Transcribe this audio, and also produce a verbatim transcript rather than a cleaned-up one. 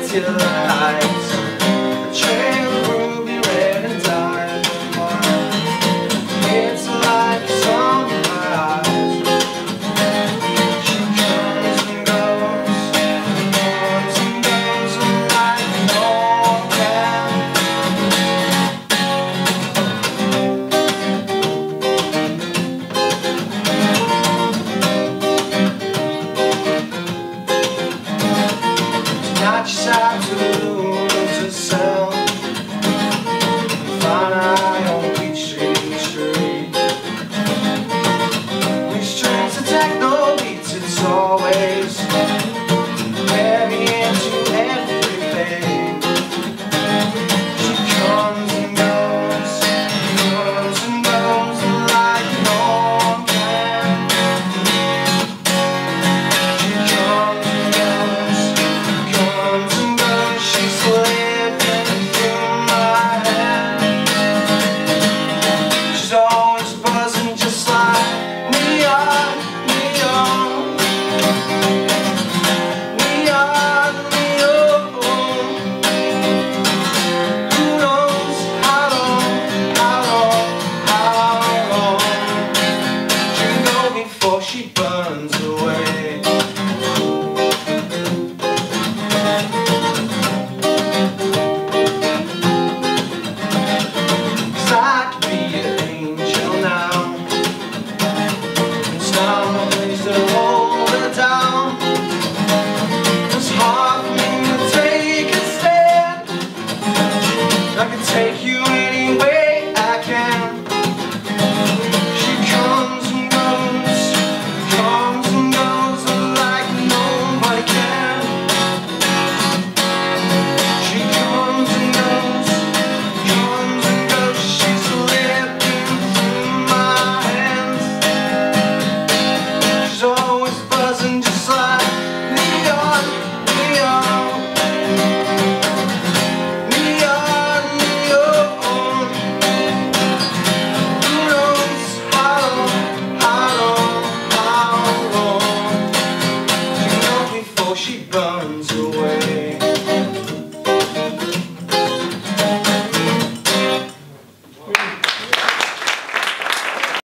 till the night. A trail of ruby red and diamond. It's like a song in my eyes. She comes and goes, comes and goes like an old cat. Tonight she's out to the moon.